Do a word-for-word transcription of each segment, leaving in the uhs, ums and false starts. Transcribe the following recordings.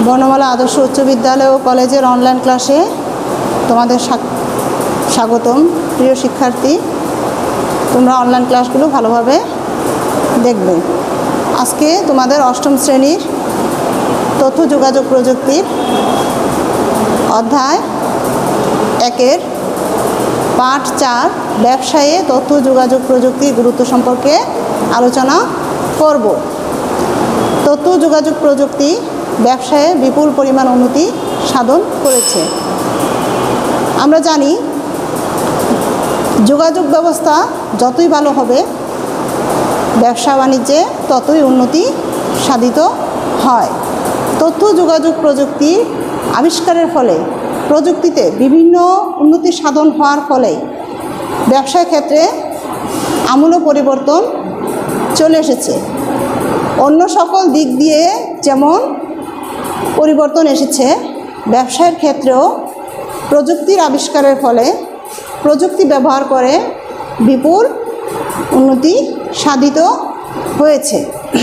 বর্ণমালা আদর্শ উচ্চ বিদ্যালয় ও কলেজের অনলাইন ক্লাসে তোমাদের স্বাগতম। প্রিয় শিক্ষার্থী, তোমরা অনলাইন ক্লাসগুলো ভালোভাবে দেখবে। আজকে তোমাদের অষ্টম শ্রেণীর তথ্য যোগাযোগ প্রযুক্তির অধ্যায় একের পাঠ চার ব্যবসায়ে তথ্য যোগাযোগ প্রযুক্তির গুরুত্ব সম্পর্কে আলোচনা করব। তথ্য যোগাযোগ প্রযুক্তি ব্যবসায়ে বিপুল পরিমাণ উন্নতি সাধন করেছে। আমরা জানি যোগাযোগ ব্যবস্থা যতই ভালো হবে, ব্যবসা বাণিজ্যে ততই উন্নতি সাধিত হয়। তথ্য যোগাযোগ প্রযুক্তি আবিষ্কারের ফলে প্রযুক্তিতে বিভিন্ন উন্নতি সাধন হওয়ার ফলে ব্যবসার ক্ষেত্রে আমূল পরিবর্তন চলে এসেছে। অন্য সকল দিক দিয়ে যেমন পরিবর্তন এসেছে, ব্যবসায়ের ক্ষেত্রেও প্রযুক্তির আবিষ্কারের ফলে প্রযুক্তি ব্যবহার করে বিপুল উন্নতি সাধিত হয়েছে।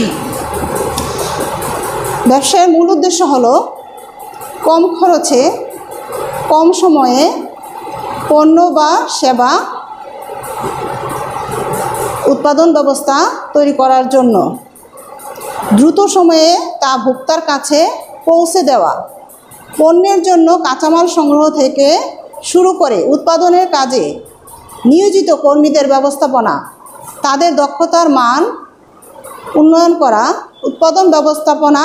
ব্যবসায়ের মূল উদ্দেশ্য হলো কম খরচে কম সময়ে পণ্য বা সেবা উৎপাদন ব্যবস্থা তৈরি করার জন্য দ্রুত সময়ে তা ভোক্তার কাছে পৌঁছে দেওয়া, পণ্যের জন্য কাঁচামাল সংগ্রহ থেকে শুরু করে উৎপাদনের কাজে নিয়োজিত কর্মীদের ব্যবস্থাপনা, তাদের দক্ষতার মান উন্নয়ন করা, উৎপাদন ব্যবস্থাপনা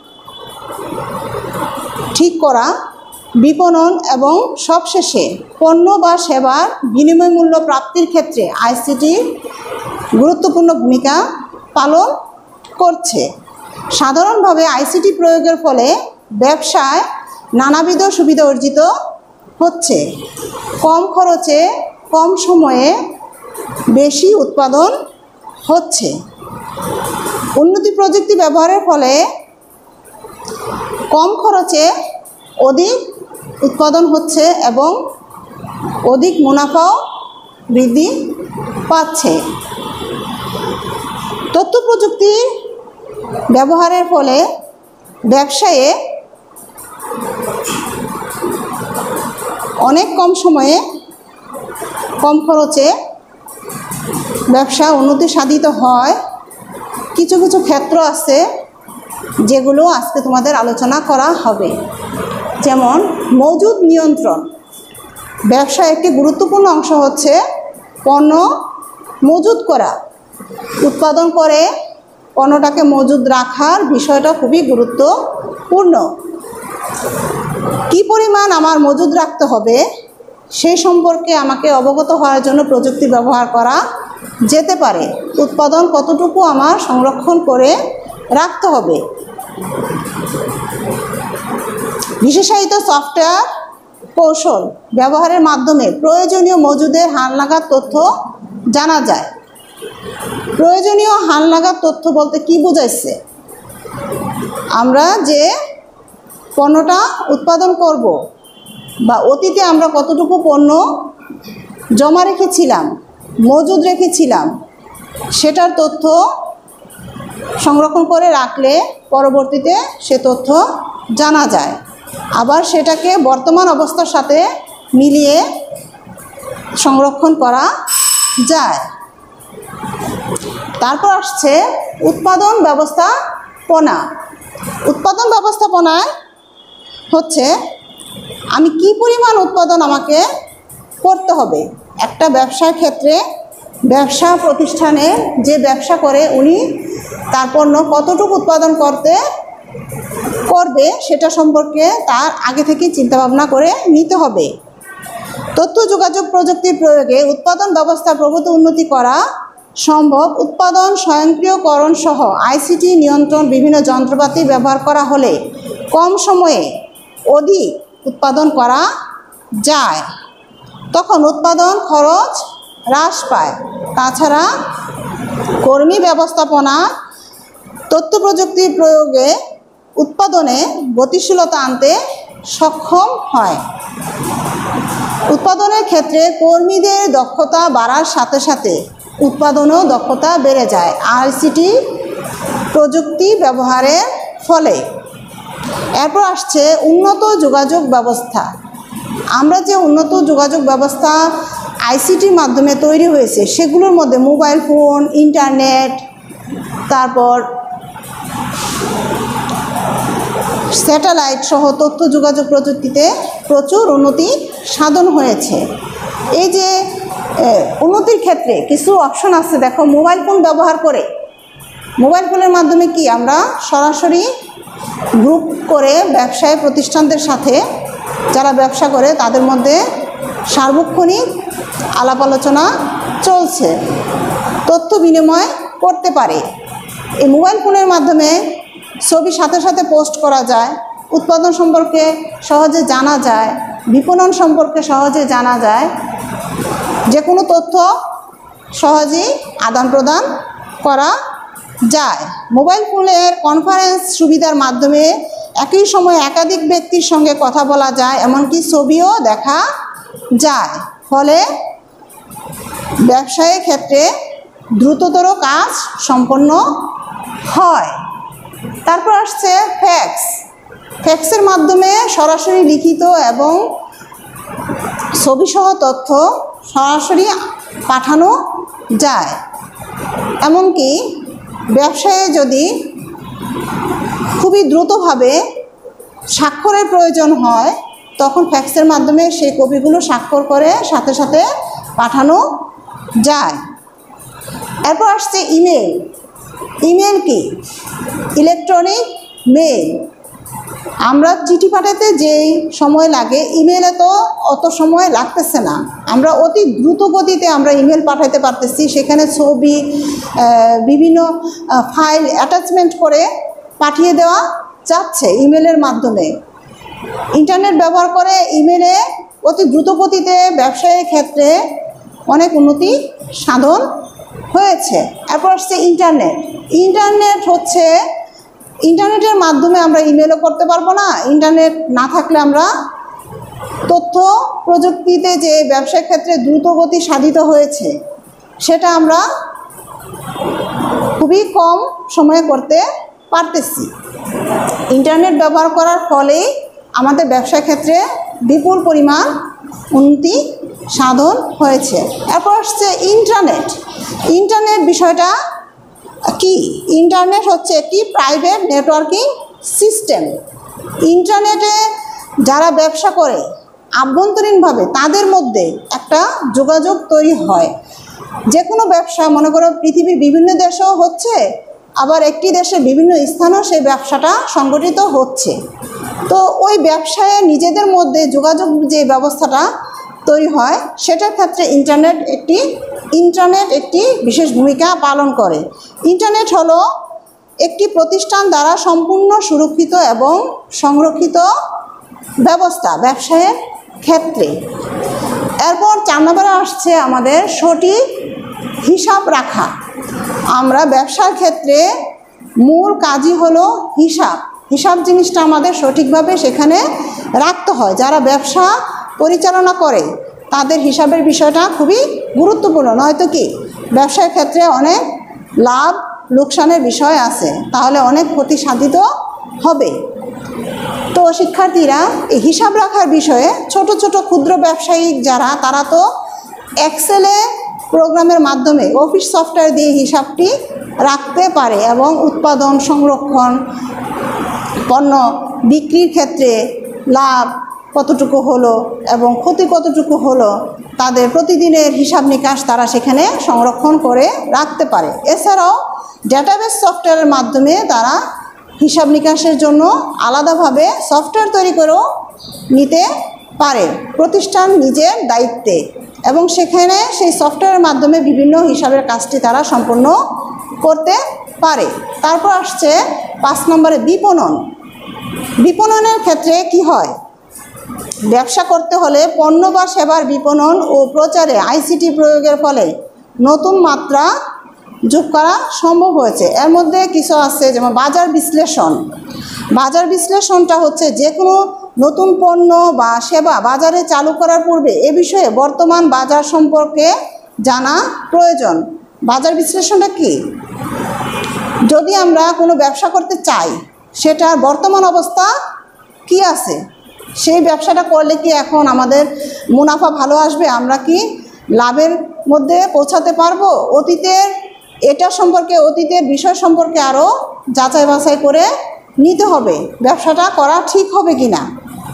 ঠিক করা, বিপণন এবং সবশেষে পণ্য বা সেবার বিনিময় মূল্য প্রাপ্তির ক্ষেত্রে আইসিটি গুরুত্বপূর্ণ ভূমিকা পালন করছে। সাধারণভাবে আইসিটি প্রয়োগের ফলে ব্যবসায় নানাবিধ সুবিধা অর্জিত হচ্ছে। কম খরচে কম সময়ে বেশি উৎপাদন হচ্ছে। উন্নতি প্রযুক্তি ব্যবহারের ফলে কম খরচে অধিক উৎপাদন হচ্ছে এবং অধিক মুনাফাও বৃদ্ধি পাচ্ছে। তথ্য প্রযুক্তি ব্যবহারের ফলে ব্যবসায়ে অনেক কম সময়ে কম খরচে ব্যবসা উন্নতি সাধিত হয়। কিছু কিছু ক্ষেত্র আছে যেগুলো আজকে তোমাদের আলোচনা করা হবে। যেমন মজুদ নিয়ন্ত্রণ। ব্যবসার একটি গুরুত্বপূর্ণ অংশ হচ্ছে পণ্য মজুদ করা। উৎপাদন করে পণ্যটাকে মজুদ রাখার বিষয়টা খুবই গুরুত্বপূর্ণ। কী পরিমাণ আমার মজুদ রাখতে হবে সেই সম্পর্কে আমাকে অবগত হওয়ার জন্য প্রযুক্তি ব্যবহার করা যেতে পারে। উৎপাদন কতটুকু আমার সংরক্ষণ করে রাখতে হবে। বিশেষায়িত সফটওয়্যার কৌশল ব্যবহারের মাধ্যমে প্রয়োজনীয় মজুদের হালনাগাদ তথ্য জানা যায়। প্রয়োজনীয় হালনাগাদ তথ্য বলতে কি বোঝাইছে? আমরা যে পণ্যটা উৎপাদন করব বা অতীতে আমরা কতটুকু পণ্য জমা রেখেছিলাম, মজুদ রেখেছিলাম, সেটার তথ্য সংরক্ষণ করে রাখলে পরবর্তীতে সে তথ্য জানা যায়। আবার সেটাকে বর্তমান অবস্থার সাথে মিলিয়ে সংরক্ষণ করা যায়। তারপর আসছে উৎপাদন ব্যবস্থাপনা। উৎপাদন ব্যবস্থাপনায় হচ্ছে আমি কি পরিমাণ উৎপাদন আমাকে করতে হবে। একটা ব্যবসার ক্ষেত্রে ব্যবসা প্রতিষ্ঠানে যে ব্যবসা করে উনি তার পণ্য কতটুকু উৎপাদন করতে করবে সেটা সম্পর্কে তার আগে থেকে চিন্তাভাবনা করে নিতে হবে। তথ্য যোগাযোগ প্রযুক্তির প্রয়োগে উৎপাদন ব্যবস্থা প্রভূত উন্নতি করা সম্ভব। উৎপাদন স্বয়ংক্রিয়করণ সহ আইসিটি নিয়ন্ত্রণ বিভিন্ন যন্ত্রপাতি ব্যবহার করা হলে কম সময়ে অধিক উৎপাদন করা যায়। তখন উৎপাদন খরচ হ্রাস পায়। তাছাড়া কর্মী ব্যবস্থাপনা তথ্য প্রযুক্তির প্রয়োগে উৎপাদনে গতিশীলতা আনতে সক্ষম হয়। উৎপাদনের ক্ষেত্রে কর্মীদের দক্ষতা বাড়ার সাথে সাথে উৎপাদনও দক্ষতা বেড়ে যায় আইসিটি প্রযুক্তি ব্যবহারের ফলে। এরপর আসছে উন্নত যোগাযোগ ব্যবস্থা। আমরা যে উন্নত যোগাযোগ ব্যবস্থা আইসিটির মাধ্যমে তৈরি হয়েছে সেগুলোর মধ্যে মোবাইল ফোন, ইন্টারনেট, তারপর স্যাটেলাইট সহ তথ্য যোগাযোগ প্রযুক্তিতে প্রচুর উন্নতি সাধন হয়েছে। এই যে উন্নতির ক্ষেত্রে কিছু অপশন আছে, দেখো মোবাইল ফোন ব্যবহার করে, মোবাইল ফোনের মাধ্যমে কি আমরা সরাসরি গ্রুপ করে ব্যবসায়ী প্রতিষ্ঠানদের সাথে যারা ব্যবসা করে তাদের মধ্যে সার্বক্ষণিক আলাপ আলোচনা চলছে, তথ্য বিনিময় করতে পারে। এই মোবাইল ফোনের মাধ্যমে ছবি সাথে সাথে পোস্ট করা যায়, উৎপাদন সম্পর্কে সহজে জানা যায়, বিপণন সম্পর্কে সহজে জানা যায়, যে কোনো তথ্য সহজেই আদান প্রদান করা যায়। মোবাইল ফোনের কনফারেন্স সুবিধার মাধ্যমে একই সময়ে একাধিক ব্যক্তির সঙ্গে কথা বলা যায়, এমনকি ছবিও দেখা যায়। ফলে ব্যবসায়ের ক্ষেত্রে দ্রুততর কাজ সম্পন্ন হয়। তারপর আসছে ফ্যাক্স। ফ্যাক্সের মাধ্যমে সরাসরি লিখিত এবং ছবিসহ তথ্য সরাসরি পাঠানো যায়। এমনকি ব্যবসায়ে যদি খুবই দ্রুতভাবে স্বাক্ষরের প্রয়োজন হয় তখন ফ্যাক্সের মাধ্যমে সেই কপিগুলো স্বাক্ষর করে সাথে সাথে পাঠানো যায়। এরপর আসছে ইমেল। ইমেল কি? Electronic mail. আমরা চিঠি পাঠাতে যেই সময় লাগে ইমেলে তো অত সময় লাগতেছে না, আমরা অতি দ্রুত গতিতে আমরা ইমেল পাঠাতে পারতেছি। সেখানে ছবি, বিভিন্ন ফাইল অ্যাটাচমেন্ট করে পাঠিয়ে দেওয়া যাচ্ছে ইমেলের মাধ্যমে। ইন্টারনেট ব্যবহার করে ইমেলে অতি দ্রুত গতিতে ব্যবসায়ের ক্ষেত্রে অনেক উন্নতি সাধন হয়েছে। এরপর আসছে ইন্টারনেট। ইন্টারনেট হচ্ছে, ইন্টারনেটের মাধ্যমে আমরা ইমেলও করতে পারবো না, ইন্টারনেট না থাকলে আমরা তথ্য প্রযুক্তিতে যে ব্যবসার ক্ষেত্রে দ্রুতগতি সাধিত হয়েছে সেটা আমরা খুবই কম সময়ে করতে পারতেছি। ইন্টারনেট ব্যবহার করার ফলে আমাদের ব্যবসার ক্ষেত্রে বিপুল পরিমাণ উন্নতি সাধন হয়েছে। এরপর আসছে ইন্টারনেট। ইন্টারনেট বিষয়টা কি? ইন্টারনেট হচ্ছে একটি প্রাইভেট নেটওয়ার্কিং সিস্টেম। ইন্টারনেটে যারা ব্যবসা করে আভ্যন্তরীণভাবে তাদের মধ্যে একটা যোগাযোগ তৈরি হয়। যে কোনো ব্যবসা মনে করো পৃথিবীর বিভিন্ন দেশেও হচ্ছে, আবার একটি দেশের বিভিন্ন স্থানেও সেই ব্যবসাটা সংগঠিত হচ্ছে। তো ওই ব্যবসায় নিজেদের মধ্যে যোগাযোগ যে ব্যবস্থাটা তৈরি হয় সেটার ক্ষেত্রে ইন্টারনেট একটি ইন্টারনেট একটি বিশেষ ভূমিকা পালন করে। ইন্টারনেট হলো একটি প্রতিষ্ঠান দ্বারা সম্পূর্ণ সুরক্ষিত এবং সংরক্ষিত ব্যবস্থা ব্যবসায়ের ক্ষেত্রে। এরপর চার নম্বরে আসছে আমাদের সঠিক হিসাব রাখা। আমরা ব্যবসার ক্ষেত্রে মূল কাজই হলো হিসাব। হিসাব জিনিসটা আমাদের সঠিকভাবে সেখানে রাখতে হয়। যারা ব্যবসা পরিচালনা করে তাদের হিসাবের বিষয়টা খুবই গুরুত্বপূর্ণ, নয়তো কি ব্যবসার ক্ষেত্রে অনেক লাভ লোকসানের বিষয় আছে, তাহলে অনেক ক্ষতি সাধিত হবে। তো শিক্ষার্থীরা এই হিসাব রাখার বিষয়ে ছোট ছোট ক্ষুদ্র ব্যবসায়ী যারা, তারা তো এক্সেলে প্রোগ্রামের মাধ্যমে অফিস সফটওয়্যার দিয়ে হিসাবটি রাখতে পারে এবং উৎপাদন, সংরক্ষণ, পণ্য বিক্রির ক্ষেত্রে লাভ কতটুকু হলো এবং ক্ষতি কতটুকু হলো তাদের প্রতিদিনের হিসাব নিকাশ তারা সেখানে সংরক্ষণ করে রাখতে পারে। এছাড়াও ডেটাবেস সফটওয়্যারের মাধ্যমে তারা হিসাব নিকাশের জন্য আলাদাভাবে সফটওয়্যার তৈরি করেও নিতে পারে প্রতিষ্ঠান নিজের দায়িত্বে, এবং সেখানে সেই সফটওয়্যারের মাধ্যমে বিভিন্ন হিসাবের কাজটি তারা সম্পন্ন করতে পারে। তারপর আসছে পাঁচ নম্বরে বিপণন। বিপণনের ক্ষেত্রে কি হয়? ব্যবসা করতে হলে পণ্য বা সেবার বিপণন ও প্রচারে আইসিটি প্রয়োগের ফলে নতুন মাত্রা যোগ করা সম্ভব হয়েছে। এর মধ্যে কিছু আছে যেমন বাজার বিশ্লেষণ। বাজার বিশ্লেষণটা হচ্ছে যে কোনো নতুন পণ্য বা সেবা বাজারে চালু করার পূর্বে এ বিষয়ে বর্তমান বাজার সম্পর্কে জানা প্রয়োজন। বাজার বিশ্লেষণটা কি? যদি আমরা কোনো ব্যবসা করতে চাই সেটার বর্তমান অবস্থা কি আছে, সেই ব্যবসাটা করলে কি এখন আমাদের মুনাফা ভালো আসবে, আমরা কি লাভের মধ্যে পৌঁছাতে পারবো। অতীতের এটা সম্পর্কে অতীতের বিষয় সম্পর্কে আরও যাচাই বাছাই করে নিতে হবে ব্যবসাটা করা ঠিক হবে কি না।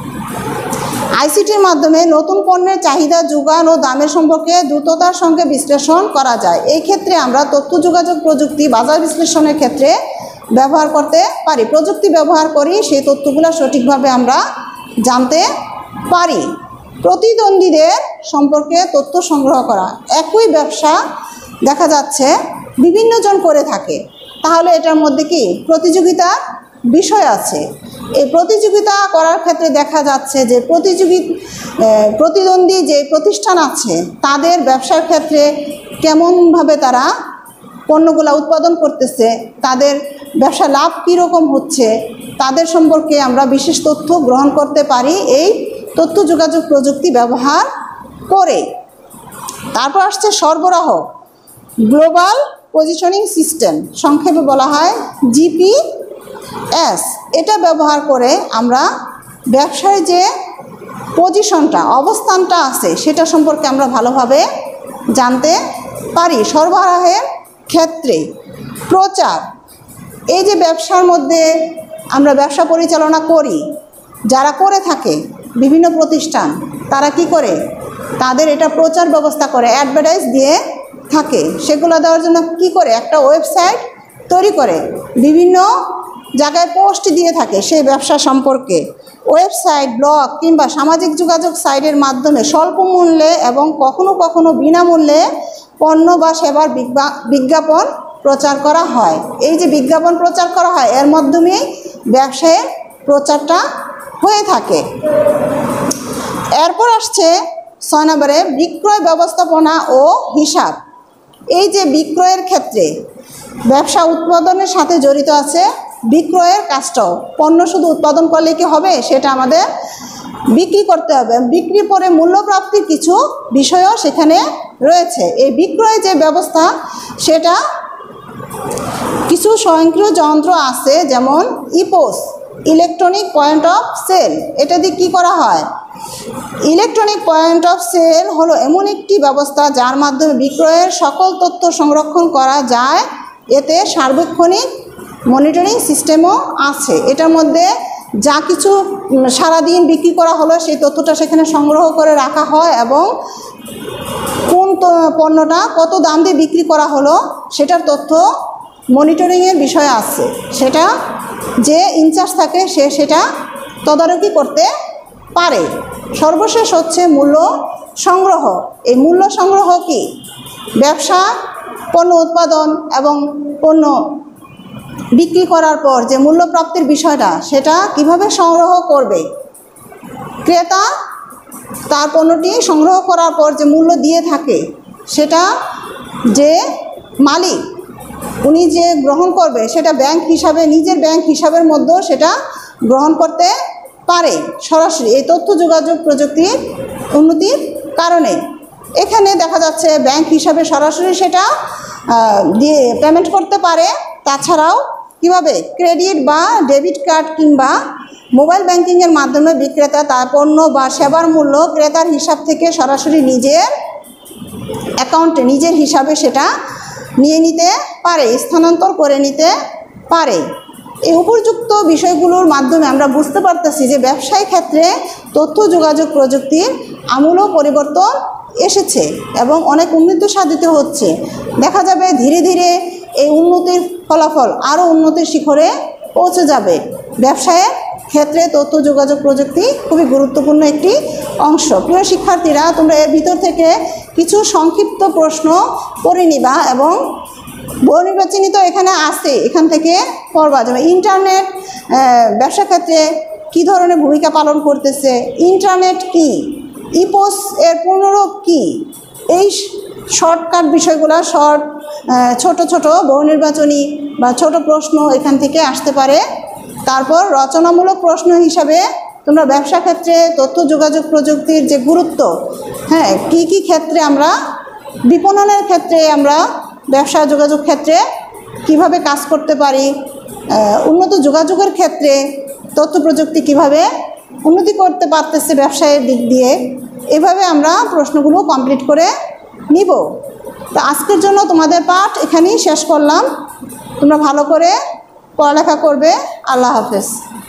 আইসিটির মাধ্যমে নতুন পণ্যের চাহিদা, যোগান ও দামের সম্পর্কে দ্রুততার সঙ্গে বিশ্লেষণ করা যায়। এই ক্ষেত্রে আমরা তথ্য যোগাযোগ প্রযুক্তি বাজার বিশ্লেষণের ক্ষেত্রে ব্যবহার করতে পারি। প্রযুক্তি ব্যবহার করি সেই তথ্যগুলো সঠিকভাবে আমরা জানতে পারি। প্রতিদ্বন্দ্বীদের সম্পর্কে তথ্য সংগ্রহ করা। একই ব্যবসা দেখা যাচ্ছে বিভিন্ন জন করে থাকে, তাহলে এটার মধ্যে কি প্রতিযোগিতার বিষয় আছে। এই প্রতিযোগিতা করার ক্ষেত্রে দেখা যাচ্ছে যে প্রতিযোগী প্রতিদ্বন্দ্বী যে প্রতিষ্ঠান আছে তাদের ব্যবসার ক্ষেত্রে কেমনভাবে তারা পণ্যগুলো উৎপাদন করতেছে, তাদের ব্যবসা লাভ কীরকম হচ্ছে, তাদের সম্পর্কে আমরা বিশেষ তথ্য গ্রহণ করতে পারি এই তথ্য যোগাযোগ প্রযুক্তি ব্যবহার করে। তারপর আসছে সরবরাহ, গ্লোবাল পজিশনিং সিস্টেম, সংক্ষেপে বলা হয় জিপিএস। এটা ব্যবহার করে আমরা ব্যবসার যে পজিশনটা অবস্থানটা আছে সেটা সম্পর্কে আমরা ভালোভাবে জানতে পারি। সরবরাহের ক্ষেত্রে প্রচার, এই যে ব্যবসার মধ্যে আমরা ব্যবসা পরিচালনা করি, যারা করে থাকে বিভিন্ন প্রতিষ্ঠান তারা কি করে, তাদের এটা প্রচার ব্যবস্থা করে, অ্যাডভার্টাইজ দিয়ে থাকে। সেগুলো দেওয়ার জন্য কি করে, একটা ওয়েবসাইট তৈরি করে বিভিন্ন জায়গায় পোস্ট দিয়ে থাকে সেই ব্যবসা সম্পর্কে। ওয়েবসাইট, ব্লগ কিংবা সামাজিক যোগাযোগ সাইটের মাধ্যমে স্বল্প মূল্যে এবং কখনো কখনো বিনামূল্যে পণ্য বা সেবার বিজ্ঞাপন প্রচার করা হয়। এই যে বিজ্ঞাপন প্রচার করা হয় এর মাধ্যমেই ব্যবসায়ের প্রচারটা হয়ে থাকে। এরপর আসছে ছয় নম্বরে বিক্রয় ব্যবস্থাপনা ও হিসাব। এই যে বিক্রয়ের ক্ষেত্রে ব্যবসা উৎপাদনের সাথে জড়িত আছে বিক্রয়ের কাজটাও। পণ্য শুধু উৎপাদন করলে কি হবে, সেটা আমাদের বিক্রি করতে হবে। বিক্রি পরে মূল্যপ্রাপ্তির কিছু বিষয়ও সেখানে রয়েছে। এই বিক্রয় যে ব্যবস্থা সেটা কিছু স্বয়ংক্রিয় যন্ত্র আছে, যেমন EPOS, electronic point of sale. এটা দিয়ে কী করা হয়, ইলেকট্রনিক পয়েন্ট অফ সেল হলো এমন একটি ব্যবস্থা যার মাধ্যমে বিক্রয়ের সকল তথ্য সংরক্ষণ করা যায়। এতে সার্বক্ষণিক মনিটরিং সিস্টেমও আছে। এটার মধ্যে যা কিছু সারাদিন বিক্রি করা হলো সেই তথ্যটা সেখানে সংগ্রহ করে রাখা হয় এবং কোন পণ্যটা কত দাম দিয়ে বিক্রি করা হলো সেটার তথ্য মনিটরিংয়ের বিষয় আছে। সেটা যে ইনচার্জ থাকে সে সেটা তদারকি করতে পারে। সর্বশেষ হচ্ছে মূল্য সংগ্রহ। এই মূল্য সংগ্রহ কি, ব্যবসা পণ্য উৎপাদন এবং পণ্য বিক্রি করার পর যে মূল্যপ্রাপ্তির বিষয়টা সেটা কিভাবে সংগ্রহ করবে। ক্রেতা তার পণ্যটি সংগ্রহ করার পর যে মূল্য দিয়ে থাকে সেটা যে মালিক উনি যে গ্রহণ করবে সেটা ব্যাংক হিসাবে, নিজের ব্যাংক হিসাবের মধ্যেও সেটা গ্রহণ করতে পারে সরাসরি এই তথ্য যোগাযোগ প্রযুক্তির উন্নতির কারণে। এখানে দেখা যাচ্ছে ব্যাংক হিসাবে সরাসরি সেটা দিয়ে পেমেন্ট করতে পারে। তাছাড়াও কিভাবে ক্রেডিট বা ডেবিট কার্ড কিংবা মোবাইল ব্যাংকিংয়ের মাধ্যমে বিক্রেতা তার পণ্য বা সেবার মূল্য ক্রেতার হিসাব থেকে সরাসরি নিজের অ্যাকাউন্টে নিজের হিসাবে সেটা নিয়ে নিতে পারে, স্থানান্তর করে নিতে পারে। এই উপযুক্ত বিষয়গুলোর মাধ্যমে আমরা বুঝতে পারতেছি যে ব্যবসায়িক ক্ষেত্রে তথ্য যোগাযোগ প্রযুক্তির আমূল পরিবর্তন এসেছে এবং অনেক উন্নতি সাধিত হচ্ছে। দেখা যাবে ধীরে ধীরে এই উন্নতির ফলাফল আরও উন্নতির শিখরে পৌঁছে যাবে। ব্যবসায়ের ক্ষেত্রে তথ্য যোগাযোগ প্রযুক্তি খুবই গুরুত্বপূর্ণ একটি অংশ। প্রিয় শিক্ষার্থীরা, তোমরা এর ভিতর থেকে কিছু সংক্ষিপ্ত প্রশ্ন পড়ে নিবা এবং বহু নির্বাচনী তো এখানে আছে, এখান থেকে পড়বা। যেমন ইন্টারনেট ব্যবসা ক্ষেত্রে কী ধরনের ভূমিকা পালন করতেছে, ইন্টারনেট কি, ইপোস এর পূর্ণরূপ কি, এই শর্টকাট বিষয়গুলো শর্ট ছোট ছোট বহু নির্বাচনী বা ছোট প্রশ্ন এখান থেকে আসতে পারে। তারপর রচনামূলক প্রশ্ন হিসাবে তোমরা ব্যবসা ক্ষেত্রে তথ্য যোগাযোগ প্রযুক্তির যে গুরুত্ব, হ্যাঁ কী কী ক্ষেত্রে আমরা বিপণনের ক্ষেত্রে আমরা ব্যবসা যোগাযোগ ক্ষেত্রে কিভাবে কাজ করতে পারি উন্নত যোগাযোগের ক্ষেত্রে তথ্য প্রযুক্তি কিভাবে উন্নতি করতে পারতেছে ব্যবসায়ের দিক দিয়ে, এভাবে আমরা প্রশ্নগুলো কমপ্লিট করে নিব। তো আজকের জন্য তোমাদের পাঠ এখানেই শেষ করলাম। তোমরা ভালো করে পড়ালেখা করবে। আল্লাহ হাফেজ।